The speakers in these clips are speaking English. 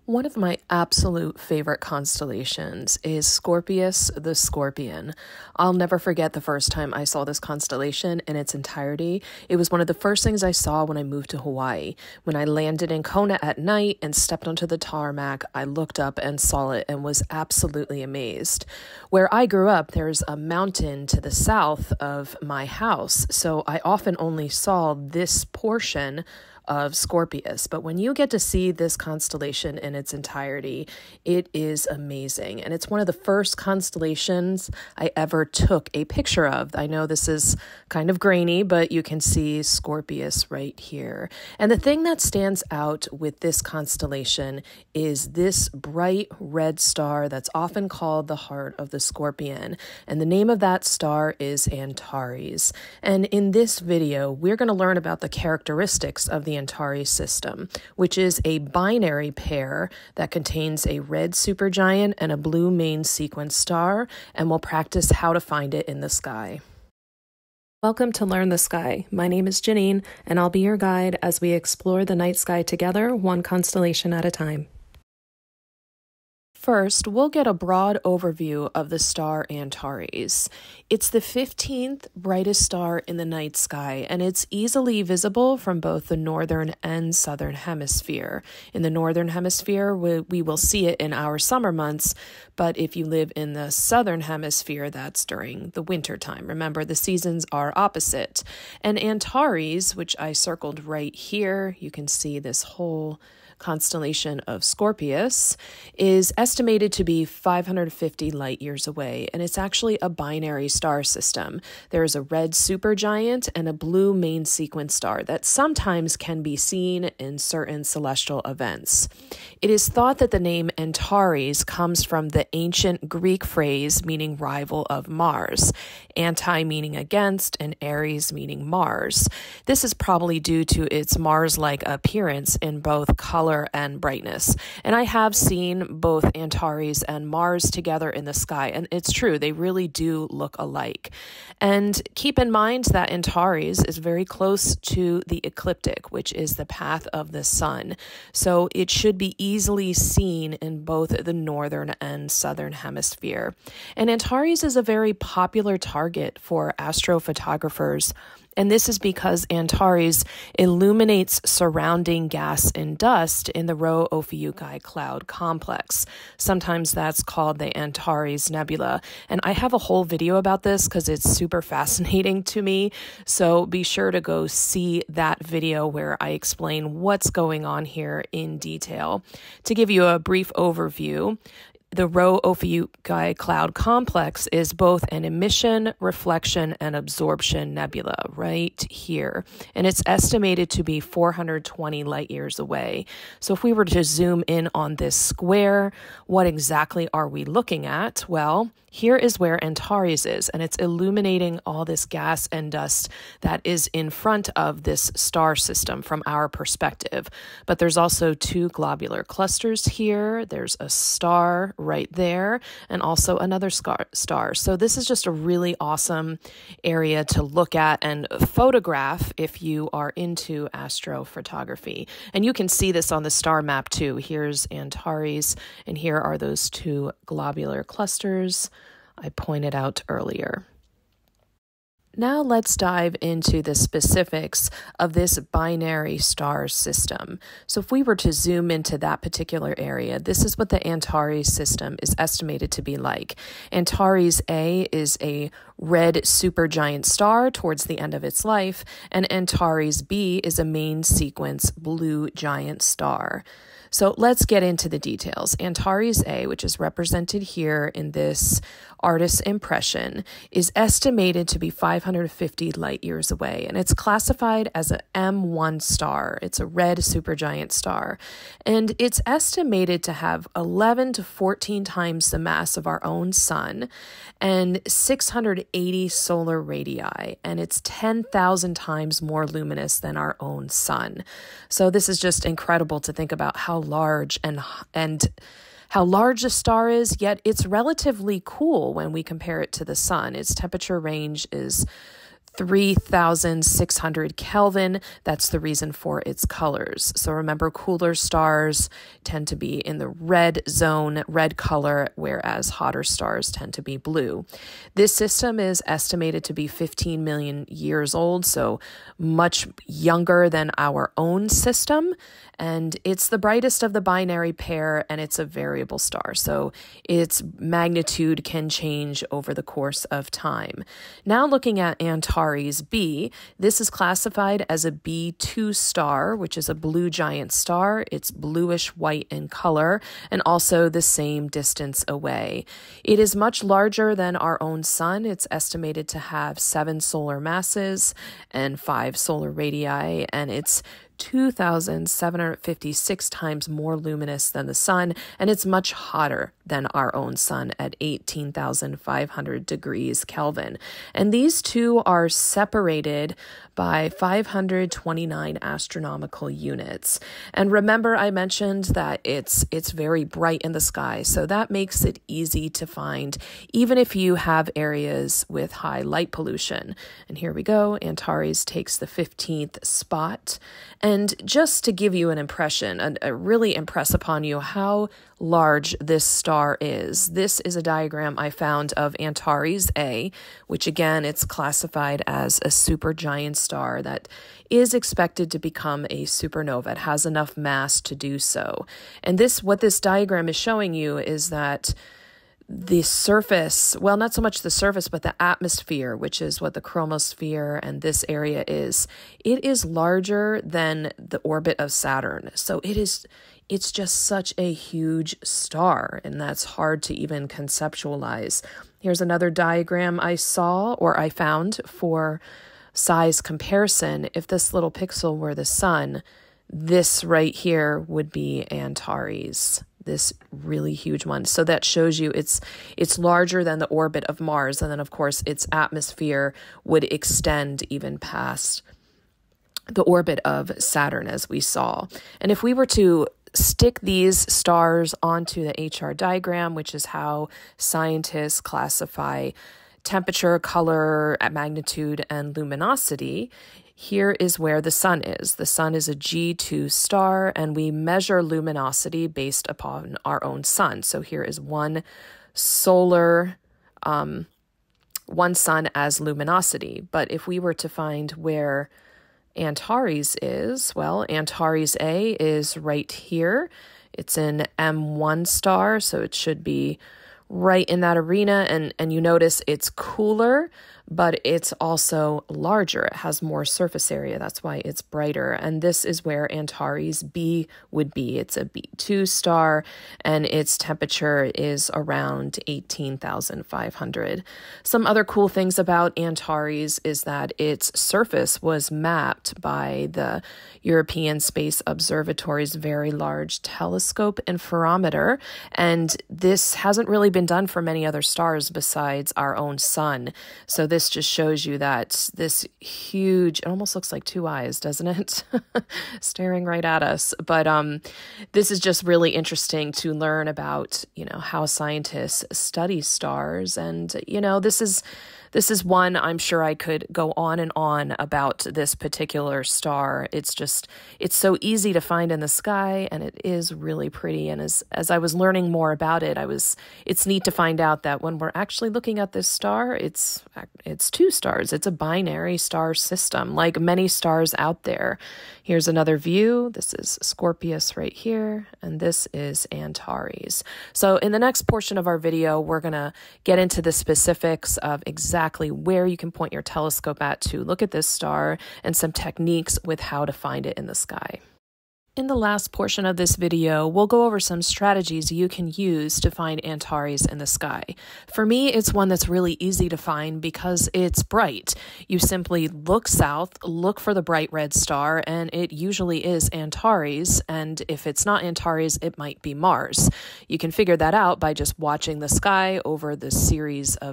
One of my absolute favorite constellations is Scorpius the Scorpion. I'll never forget the first time I saw this constellation in its entirety. It was one of the first things I saw when I moved to Hawaii. When I landed in Kona at night and stepped onto the tarmac, I looked up and saw it and was absolutely amazed. Where I grew up, there's a mountain to the south of my house, so I often only saw this portion of Scorpius. But when you get to see this constellation in its entirety, it is amazing. And it's one of the first constellations I ever took a picture of. I know this is kind of grainy, but you can see Scorpius right here. And the thing that stands out with this constellation is this bright red star that's often called the heart of the Scorpion. And the name of that star is Antares. And in this video, we're going to learn about the characteristics of the Antares system, which is a binary pair that contains a red supergiant and a blue main sequence star, and we'll practice how to find it in the sky. Welcome to Learn the Sky. My name is Janine, and I'll be your guide as we explore the night sky together, one constellation at a time. First, we'll get a broad overview of the star Antares. It's the 15th brightest star in the night sky, and it's easily visible from both the northern and southern hemisphere. In the northern hemisphere, we will see it in our summer months, but if you live in the southern hemisphere, that's during the winter time. Remember, the seasons are opposite. And Antares, which I circled right here, you can see this whole constellation of Scorpius, is estimated to be 550 light years away, and it's actually a binary star system. There is a red supergiant and a blue main sequence star that sometimes can be seen in certain celestial events. It is thought that the name Antares comes from the ancient Greek phrase meaning rival of Mars, anti meaning against, and Ares meaning Mars. This is probably due to its Mars-like appearance in both color and brightness. And I have seen both Antares and Mars together in the sky, and it's true, they really do look alike. And keep in mind that Antares is very close to the ecliptic, which is the path of the sun. So it should be easily seen in both the northern and southern hemisphere. And Antares is a very popular target for astrophotographers. And this is because Antares illuminates surrounding gas and dust in the Rho Ophiuchi cloud complex. Sometimes that's called the Antares Nebula. And I have a whole video about this because it's super fascinating to me. So be sure to go see that video where I explain what's going on here in detail. To give you a brief overview, the Rho Ophiuchi cloud complex is both an emission, reflection, and absorption nebula right here. And it's estimated to be 420 light years away. So if we were to zoom in on this square, what exactly are we looking at? Well, here is where Antares is, and it's illuminating all this gas and dust that is in front of this star system from our perspective. But there's also two globular clusters here. There's a star right there, and also another star. So this is just a really awesome area to look at and photograph if you are into astrophotography. And you can see this on the star map too. Here's Antares, and here are those two globular clusters I pointed out earlier. Now let's dive into the specifics of this binary star system. So if we were to zoom into that particular area, this is what the Antares system is estimated to be like. Antares A is a red supergiant star towards the end of its life, and Antares B is a main sequence blue giant star. So let's get into the details. Antares A, which is represented here in this artist's impression, is estimated to be 550 light years away, and it's classified as an M1 star. It's a red supergiant star, and it's estimated to have 11 to 14 times the mass of our own sun and 680 solar radii, and it's 10,000 times more luminous than our own sun. So this is just incredible to think about how large and how large a star is, yet it's relatively cool when we compare it to the sun. Its temperature range is 3,600 Kelvin. That's the reason for its colors. So remember, cooler stars tend to be in the red zone, red color, whereas hotter stars tend to be blue. This system is estimated to be 15 million years old, so much younger than our own system. And it's the brightest of the binary pair, and it's a variable star. So its magnitude can change over the course of time. Now looking at Antares B, this is classified as a B2 star, which is a blue giant star. It's bluish white in color and also the same distance away. It is much larger than our own sun. It's estimated to have 7 solar masses and 5 solar radii, and it's 2,756 times more luminous than the sun, and it's much hotter than our own sun at 18,500 degrees Kelvin. And these two are separated by 529 astronomical units. And remember, I mentioned that it's very bright in the sky, so that makes it easy to find, even if you have areas with high light pollution. And here we go. Antares takes the 15th spot. And just to give you an impression, really impress upon you how large this star is, this is a diagram I found of Antares A, which again, it's classified as a supergiant star that is expected to become a supernova. It has enough mass to do so. And what this diagram is showing you is that the surface, well, not so much the surface, but the atmosphere, which is what the chromosphere and this area is, it is larger than the orbit of Saturn. So it's just such a huge star, and that's hard to even conceptualize. Here's another diagram I found for size comparison. If this little pixel were the sun, this right here would be Antares, this really huge one. So that shows you it's larger than the orbit of Mars. And then, of course, its atmosphere would extend even past the orbit of Saturn, as we saw. And if we were to stick these stars onto the HR diagram, which is how scientists classify temperature, color, magnitude, and luminosity, here is where the sun is. The sun is a G2 star, and we measure luminosity based upon our own sun. So here is one sun as luminosity. But if we were to find where Antares is, well, Antares A is right here. It's an M1 star, so it should be right in that arena, and you notice it's cooler, but it's also larger. It has more surface area. That's why it's brighter. And this is where Antares B would be. It's a B2 star, and its temperature is around 18,500. Some other cool things about Antares is that its surface was mapped by the European Space Observatory's Very Large Telescope Interferometer, and this hasn't really been done for many other stars besides our own sun. So this just shows you that this huge, it almost looks like two eyes, doesn't it? Staring right at us. But this is just really interesting to learn about, how scientists study stars. And, this is one, I'm sure I could go on and on about this particular star. It's so easy to find in the sky, and it is really pretty. And as I was learning more about it, it's neat to find out that when we're actually looking at this star, it's two stars. It's a binary star system, like many stars out there. Here's another view. This is Scorpius right here, and this is Antares. So in the next portion of our video, we're going to get into the specifics of exactly where you can point your telescope at to look at this star and some techniques with how to find it in the sky. In the last portion of this video, we'll go over some strategies you can use to find Antares in the sky. For me, it's one that's really easy to find because it's bright. You simply look south, look for the bright red star, and it usually is Antares, and if it's not Antares, it might be Mars. You can figure that out by just watching the sky over the series of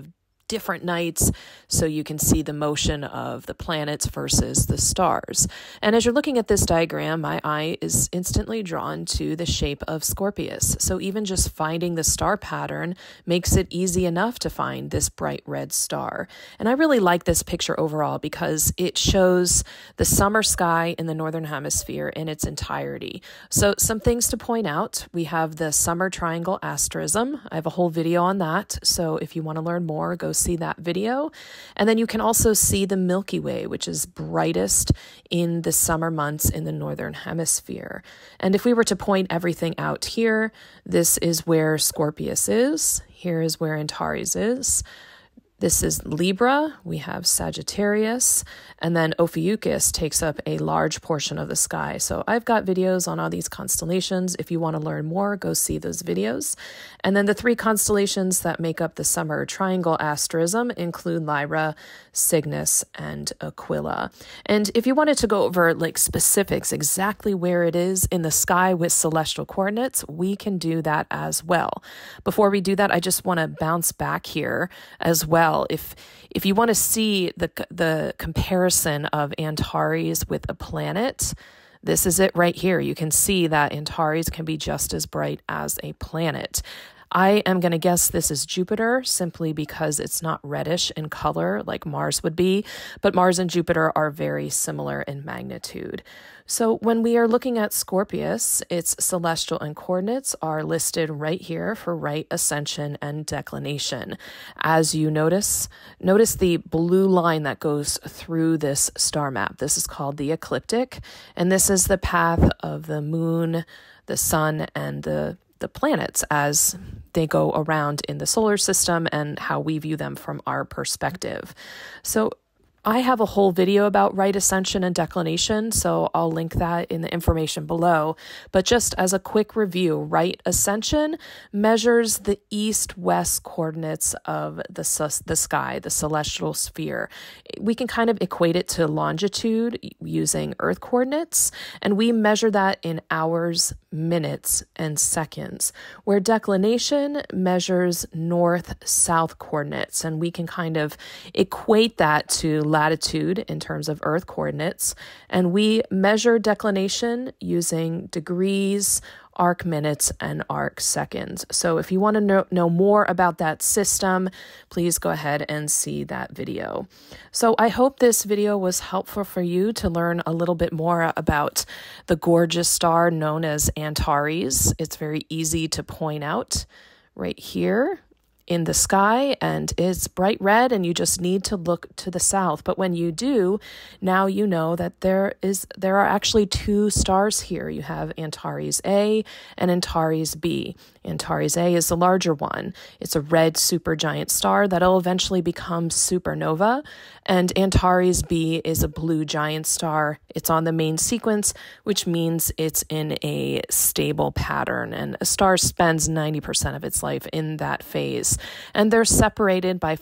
different nights so you can see the motion of the planets versus the stars. And as you're looking at this diagram, my eye is instantly drawn to the shape of Scorpius. So even just finding the star pattern makes it easy enough to find this bright red star. And I really like this picture overall because it shows the summer sky in the northern hemisphere in its entirety. So some things to point out: we have the summer triangle asterism. I have a whole video on that, so if you want to learn more, go see that video. And then you can also see the Milky Way, which is brightest in the summer months in the northern hemisphere. And if we were to point everything out here, this is where Scorpius is. Here is where Antares is. This is Libra, we have Sagittarius, and then Ophiuchus takes up a large portion of the sky. So I've got videos on all these constellations. If you want to learn more, go see those videos. And then the three constellations that make up the summer triangle asterism include Lyra, Cygnus, and Aquila. And if you wanted to go over like specifics, exactly where it is in the sky with celestial coordinates, we can do that as well. Before we do that, I just want to bounce back here as well. If you want to see the comparison of Antares with a planet, this is it right here. You can see that Antares can be just as bright as a planet. I am going to guess this is Jupiter simply because it's not reddish in color like Mars would be, but Mars and Jupiter are very similar in magnitude. So when we are looking at Scorpius, its celestial and coordinates are listed right here for right ascension and declination. As you notice the blue line that goes through this star map. This is called the ecliptic, and this is the path of the moon, the sun, and the planets as they go around in the solar system and how we view them from our perspective. So I have a whole video about right ascension and declination, so I'll link that in the information below. But just as a quick review, right ascension measures the east-west coordinates of the sky, the celestial sphere. We can kind of equate it to longitude using Earth coordinates, and we measure that in hours, minutes, and seconds, where declination measures north-south coordinates, and we can kind of equate that to latitude in terms of Earth coordinates, and we measure declination using degrees, arc minutes, and arc seconds. So if you want to know more about that system, please go ahead and see that video. So I hope this video was helpful for you to learn a little bit more about the gorgeous star known as Antares. It's very easy to point out right here in the sky, and it's bright red, and you just need to look to the south. But when you do, now you know that there are actually two stars here. You have Antares A and Antares B. Antares A is the larger one. It's a red supergiant star that'll eventually become supernova, and Antares B is a blue giant star. It's on the main sequence, which means it's in a stable pattern, and a star spends 90% of its life in that phase. And they're separated by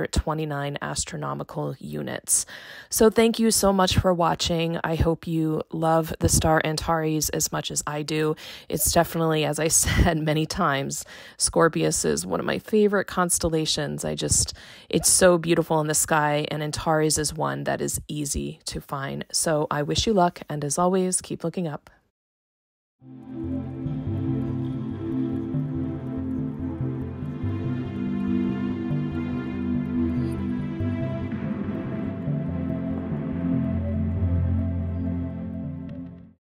529 astronomical units. So thank you so much for watching. I hope you love the star Antares as much as I do. It's definitely, as I said many times, Scorpius is one of my favorite constellations. It's so beautiful in the sky, and Antares is one that is easy to find. So I wish you luck, and as always, keep looking up.